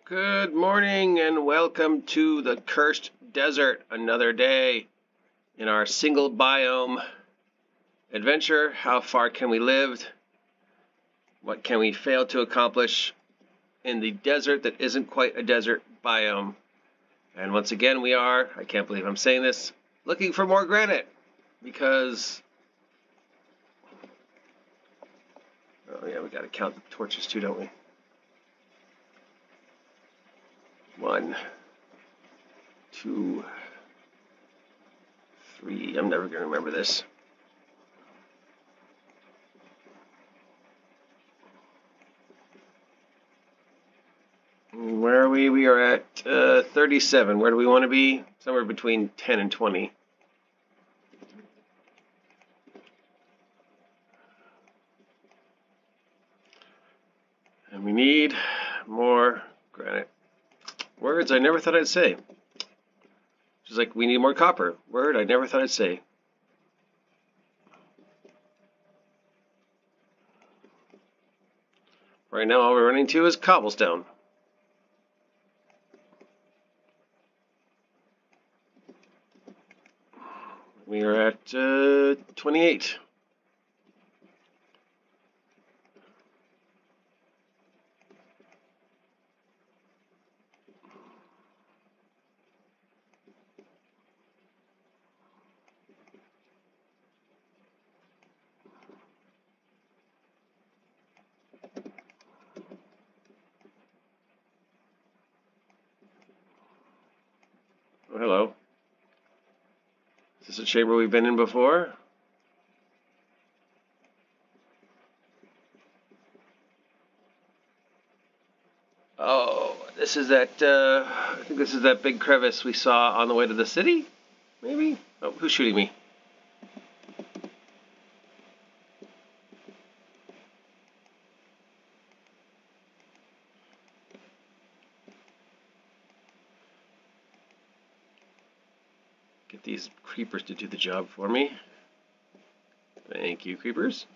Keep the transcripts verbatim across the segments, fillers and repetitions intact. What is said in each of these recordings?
Good morning and welcome to the cursed desert. Another day in our single biome adventure. How far can we live? What can we fail to accomplish in the desert that isn't quite a desert biome? And once again we are, I can't believe I'm saying this, looking for more granite because, oh yeah, we gotta count the torches too, don't we? One, two, three. I'm never going to remember this. Where are we? We are at uh, thirty-seven. Where do we want to be? Somewhere between ten and twenty. And we need more granite. Words I never thought I'd say. Just like we need more copper. Word I never thought I'd say. Right now all we're running to is cobblestone. We are at uh, twenty-eight. Oh, hello. Is this a chamber we've been in before? Oh, this is that, uh, I think this is that big crevice we saw on the way to the city? Maybe? Oh, who's shooting me? Get these creepers to do the job for me. Thank you, creepers.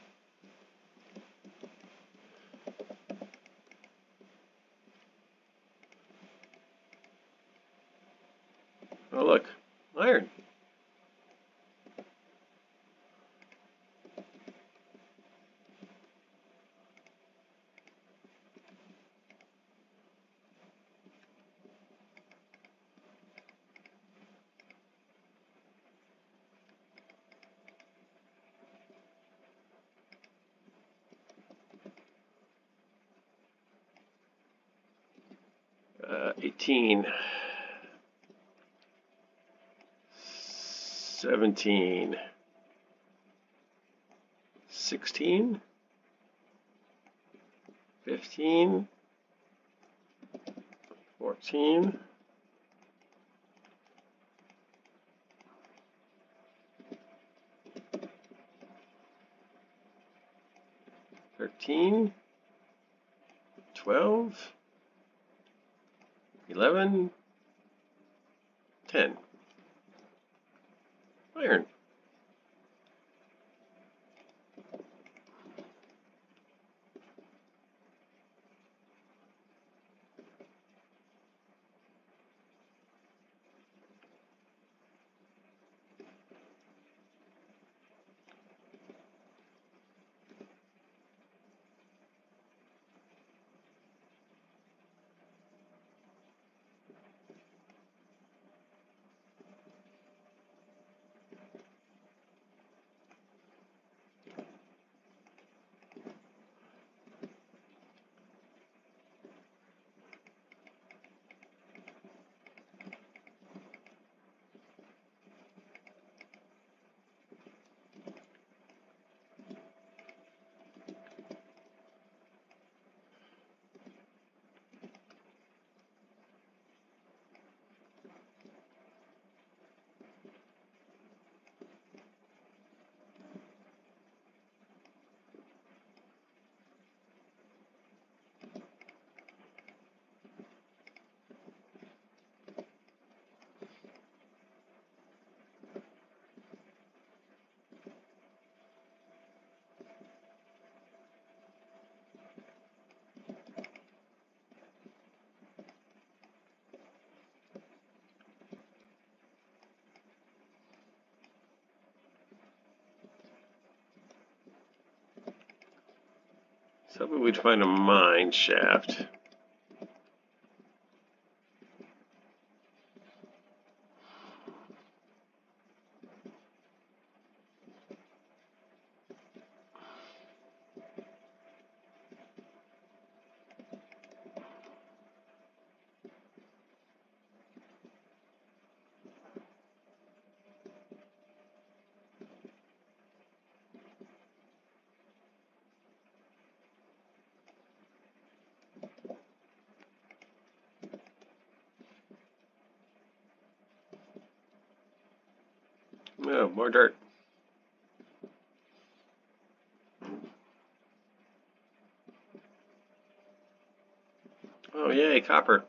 Oh, look. Iron. Uh, eighteen. seventeen. sixteen. fifteen. fourteen. thirteen. twelve. eleven. ten. Iron. hoping we'd find a mine shaft. Oh, more dirt. Oh, yay, copper.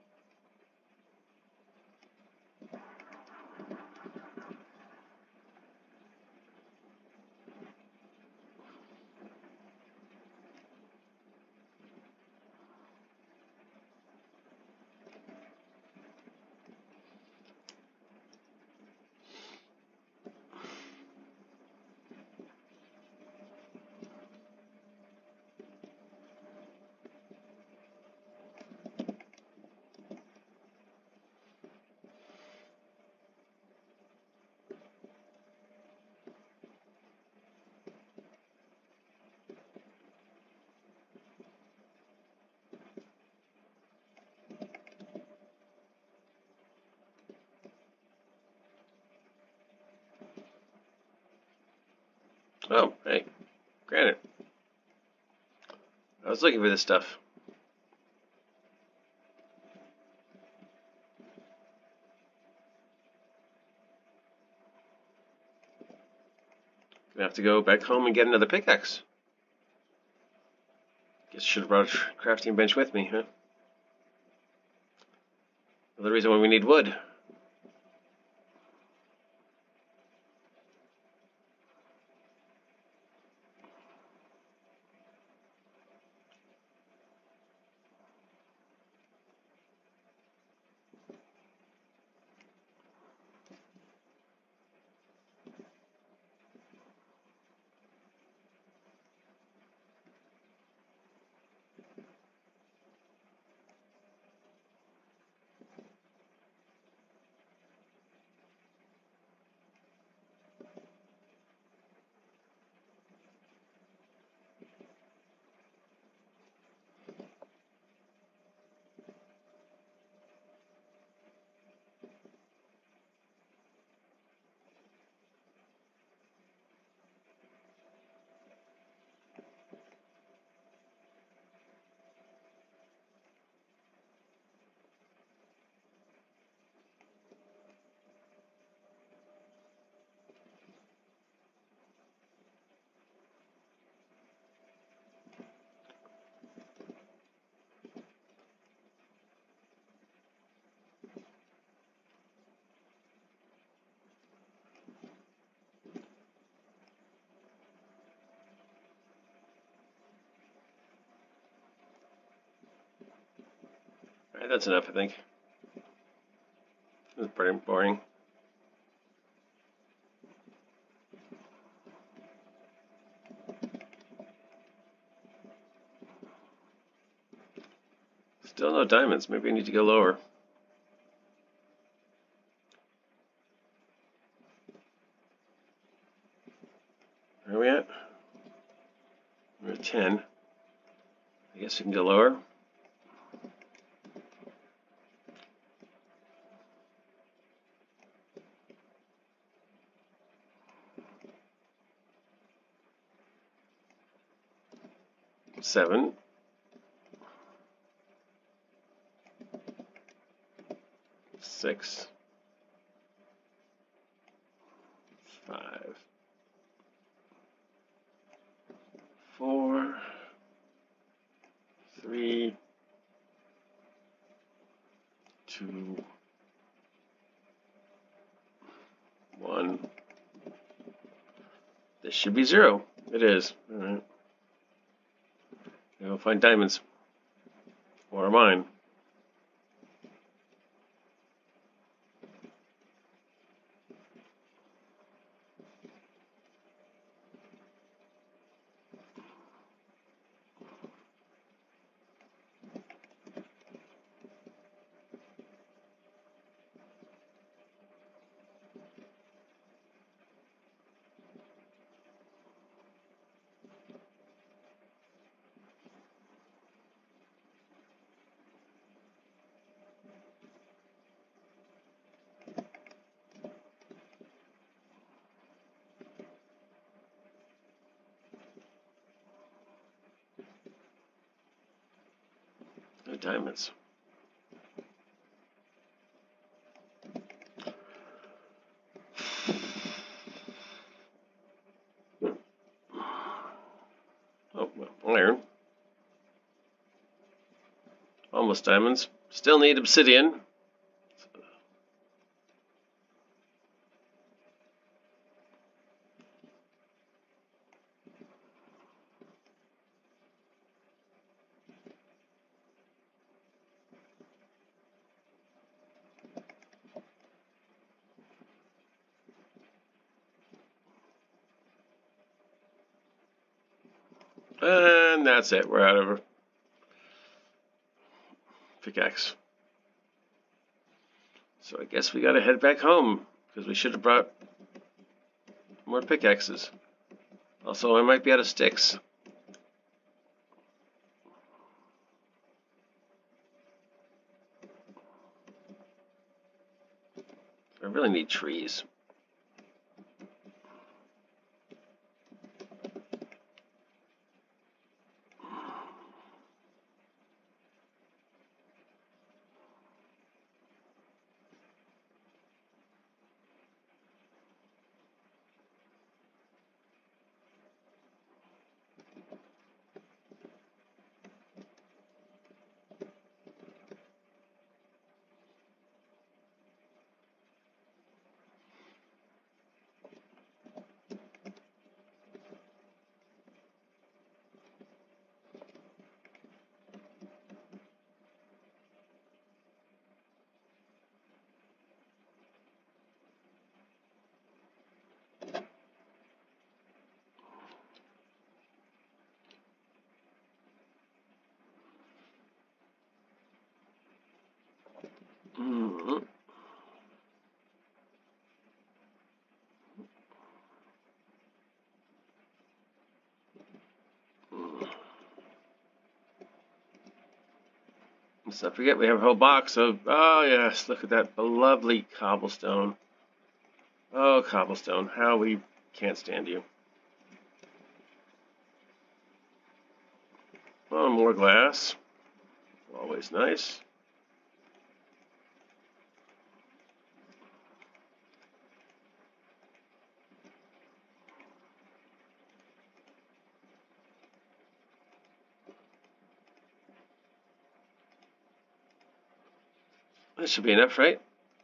Oh, hey, granite. I was looking for this stuff. Gonna have to go back home and get another pickaxe. Guess I should have brought a crafting bench with me, huh? Another reason why we need wood. Alright, that's enough, I think. That's pretty boring. Still no diamonds. Maybe I need to go lower. Where are we at? We're at ten. I guess we can go lower. Seven. Six. Five. Four. Three. Two. One. This should be zero. It is. Alright. We'll find diamonds. Or mine. of diamonds. Oh, well, iron. Almost diamonds. Still need obsidian. And that's it. We're out of pickaxe. So I guess we gotta head back home, because we should have brought more pickaxes. Also, I might be out of sticks. I really need trees. Mm-hmm. Let's not forget we have a whole box of, oh yes, look at that lovely cobblestone. Oh, cobblestone, how we can't stand you. Oh, more glass. Always nice. That should be enough, right?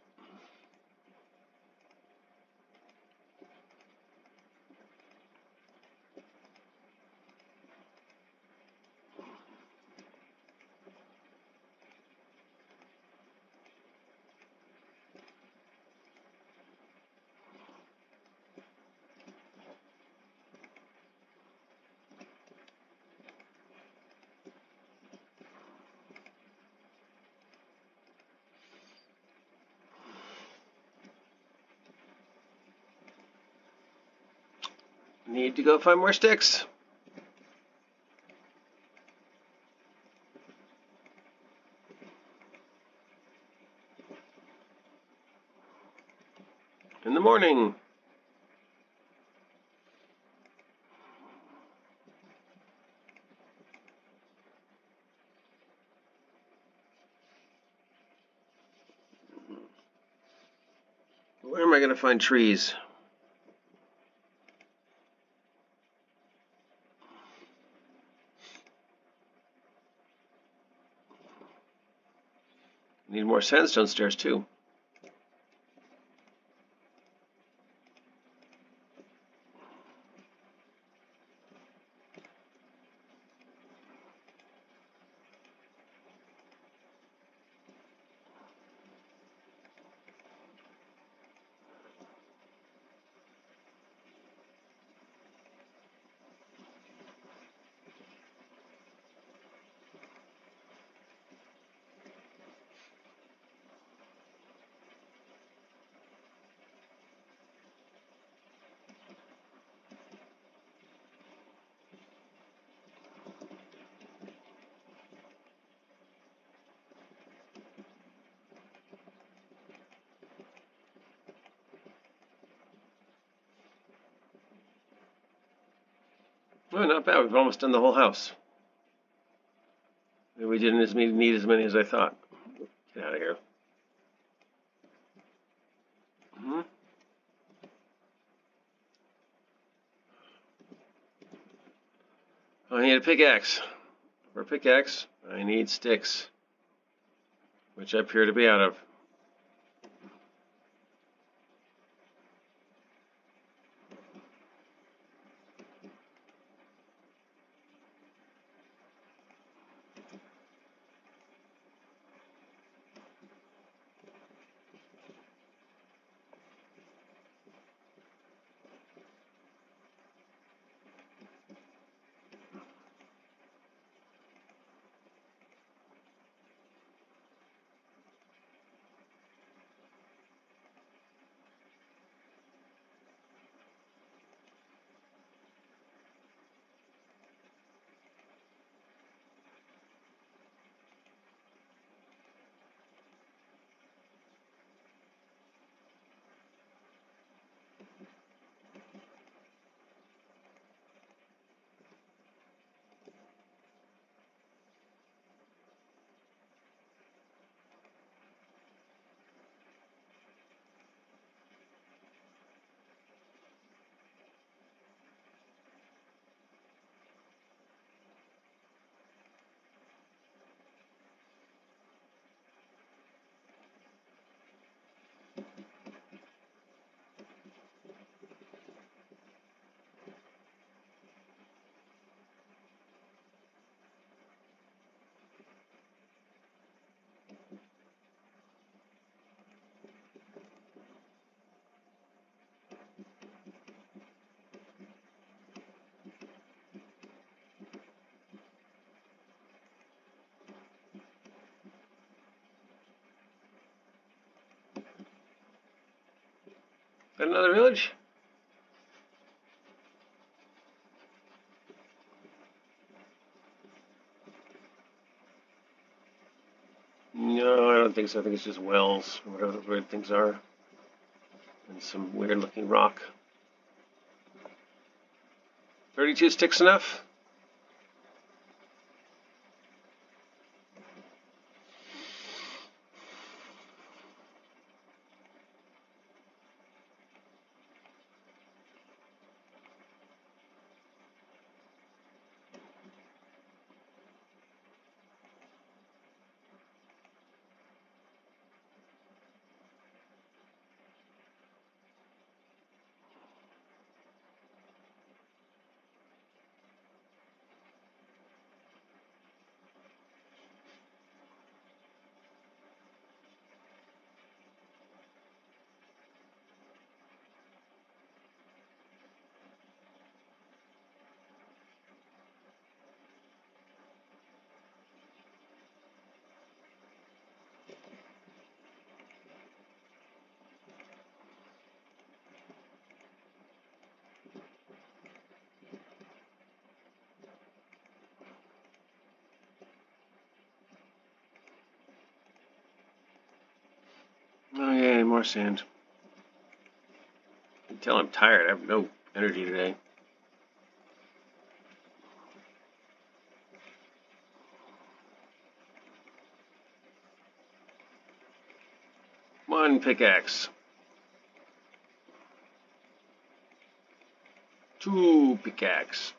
Need to go find more sticks. In the morning. Where am I going to find trees? Need more sandstone stairs too. Oh, not bad. We've almost done the whole house. We didn't as many, need as many as I thought. Get out of here. Mm-hmm. I need a pickaxe. For a pickaxe, I need sticks, which I appear to be out of. Got another village? No, I don't think so. I think it's just wells, or whatever the weird things are. And some weird looking rock. thirty-two sticks enough? Oh yeah, more sand. You can tell I'm tired. I have no energy today. One pickaxe. Two pickaxe.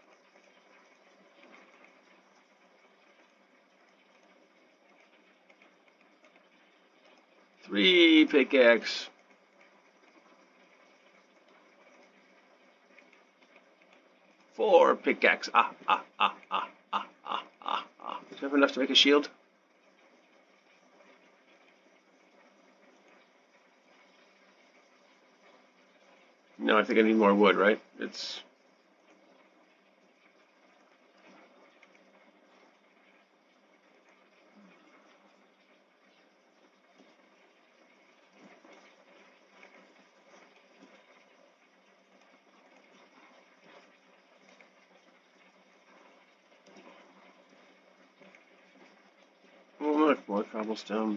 Three pickaxe. Four pickaxe. Ah, ah, ah, ah, ah, ah, ah, ah. Do you have enough to make a shield? No, I think I need more wood, right? It's... Oh, look, more cobblestone.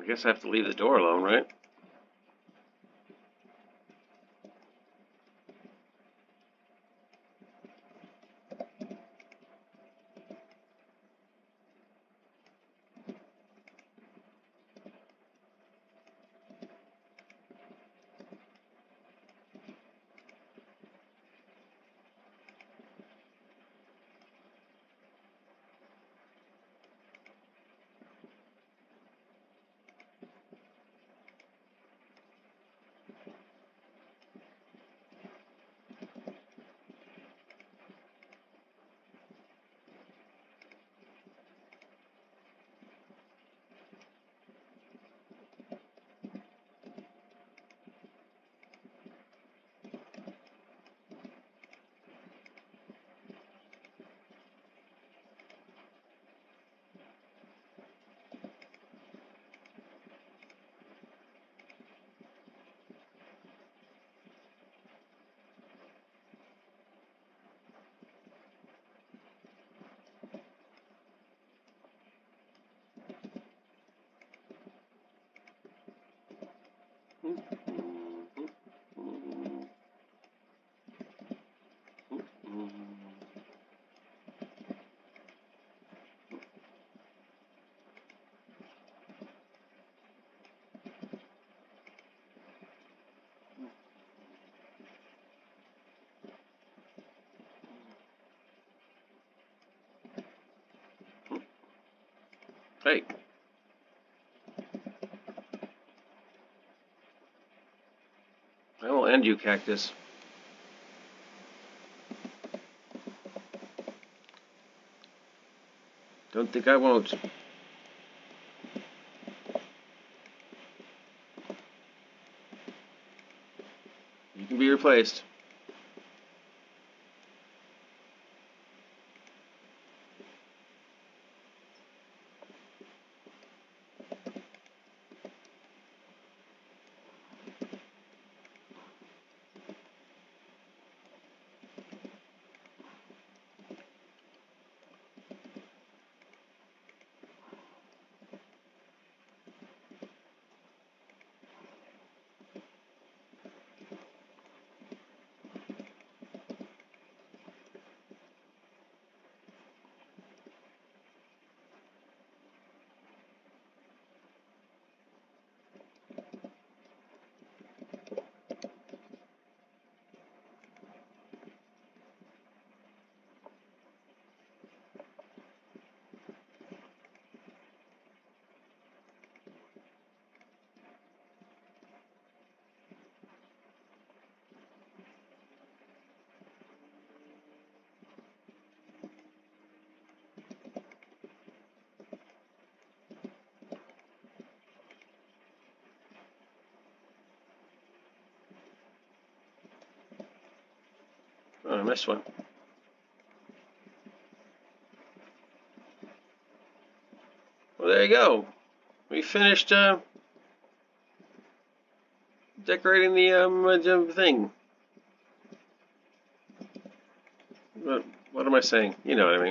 guess I have to leave the door alone, right? Hey. I will end you, cactus. Don't think I won't. You can be replaced. Oh, I missed one. Well, there you go. We finished uh, decorating the um, thing. What, what am I saying? You know what I mean.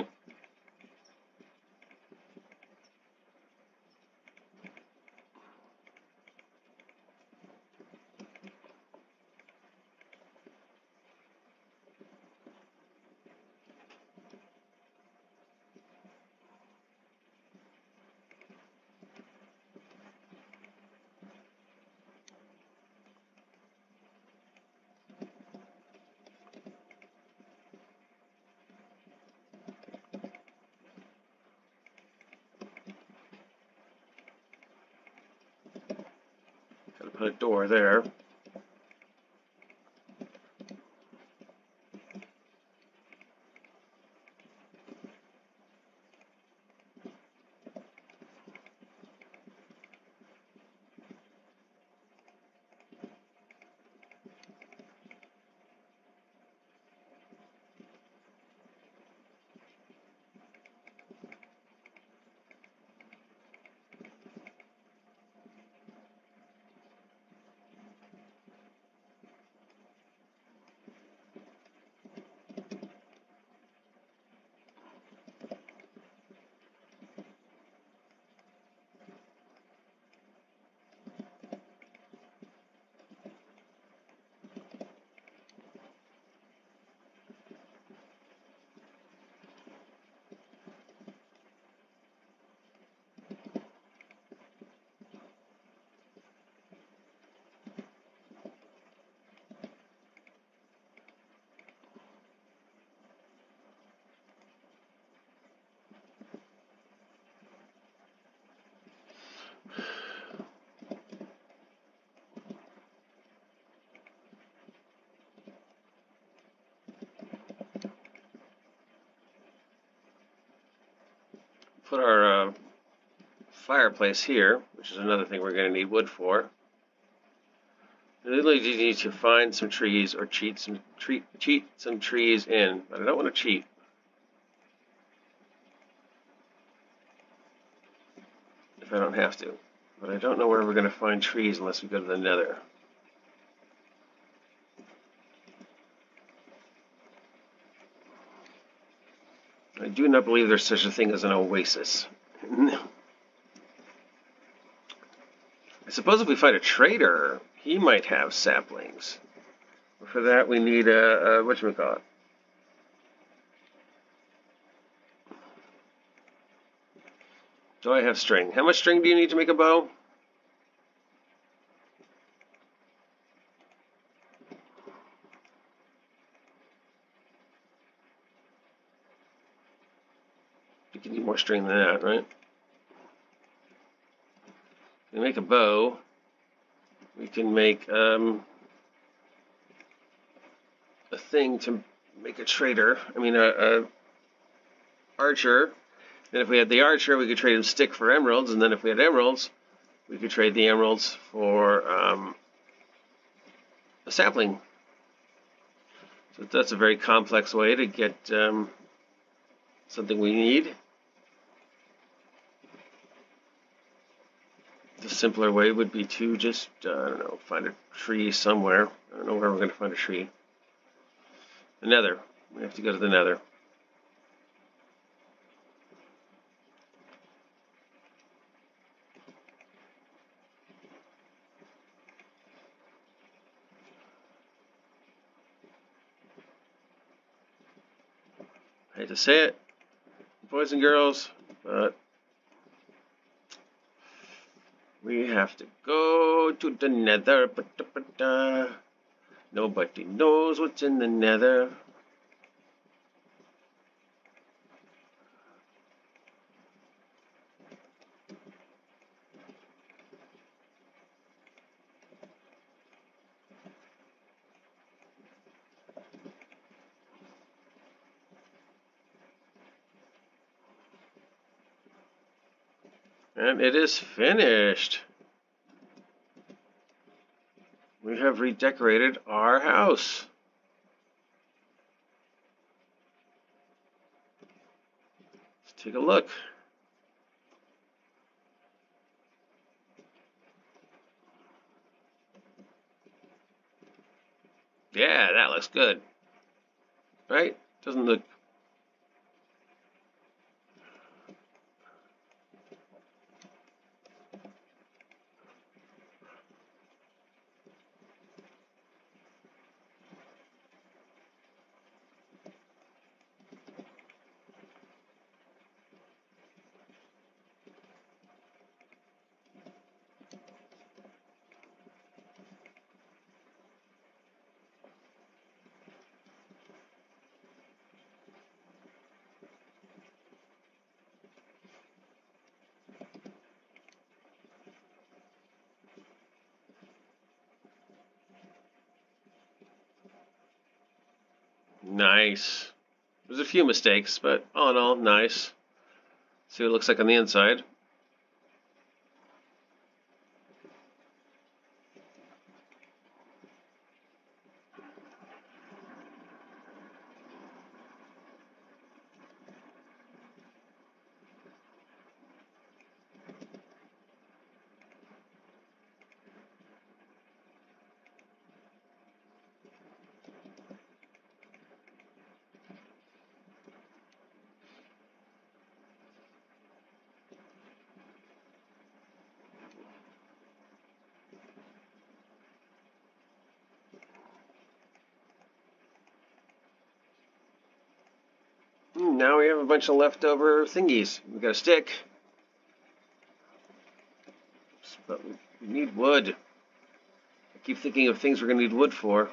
Gotta put a door there. put our uh, fireplace here, which is another thing we're going to need wood for. We really do need to find some trees or cheat some tre cheat some trees in, but I don't want to cheat. If I don't have to. But I don't know where we're going to find trees unless we go to the nether. I do not believe there's such a thing as an oasis. I suppose if we find a trader, he might have saplings. For that we need a, a whatchamacallit. Do I have string? How much string do you need to make a bow? You can need more string than that, right? We make a bow. We can make um, a thing to make a trader. I mean, a, a archer. And if we had the archer, we could trade him stick for emeralds. And then if we had emeralds, we could trade the emeralds for um, a sapling. So that's a very complex way to get um, something we need. The simpler way would be to just, uh, I don't know, find a tree somewhere. I don't know where we're going to find a tree. The nether. We have to go to the nether. I hate to say it, boys and girls, but we have to go to the nether. Ba-da-ba-da. Nobody knows what's in the nether. And it is finished. We have redecorated our house. Let's take a look. Yeah, that looks good. Right? Doesn't look... Nice. There's a few mistakes, but all in all, nice. See what it looks like on the inside. Now we have a bunch of leftover thingies. We got a stick. But we need wood. I keep thinking of things we're going to need wood for.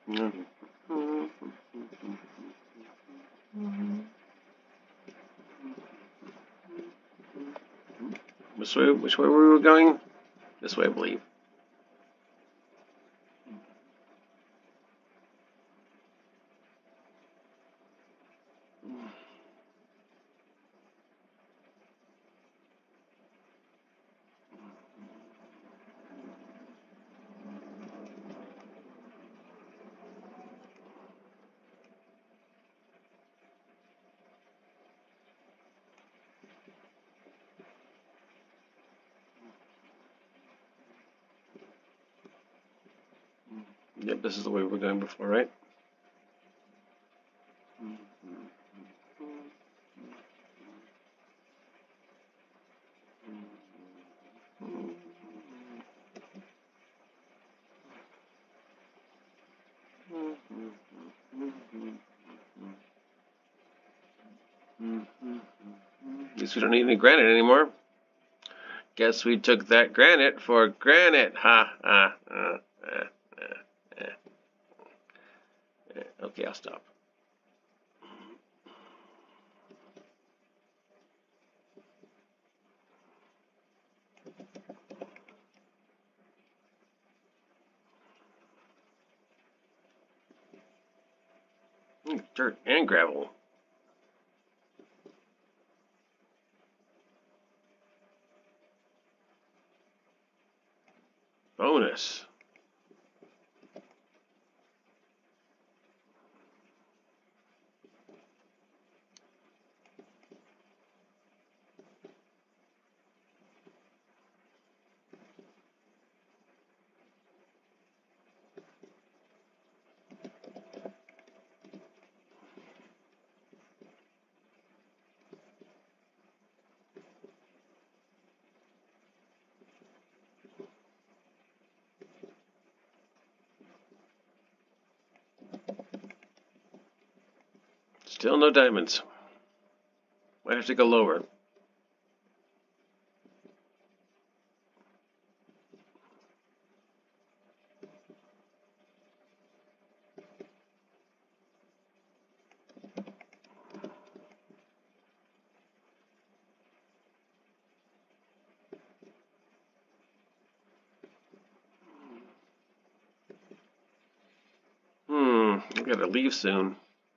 Which way, which way were we going? This way, I believe. Yep, this is the way we were going before, right? At least we don't need any granite anymore. Guess we took that granite for granite. Ha ha ha. ha, ha, ha. Okay, I'll stop. Dirt and gravel. Bonus. Still no diamonds. Might have to go lower. Hmm, I gotta leave soon.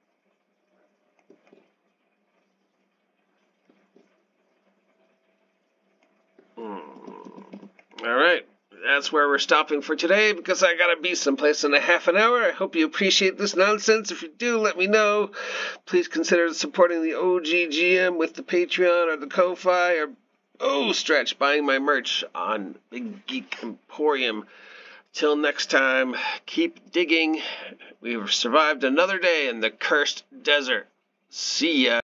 Alright, that's where we're stopping for today because I gotta be someplace in a half an hour. I hope you appreciate this nonsense. If you do, let me know. Please consider supporting the O G G M with the Patreon or the Ko-Fi or, oh, stretch, buying my merch on Big Geek Emporium. Till next time, keep digging. We've survived another day in the cursed desert. See ya.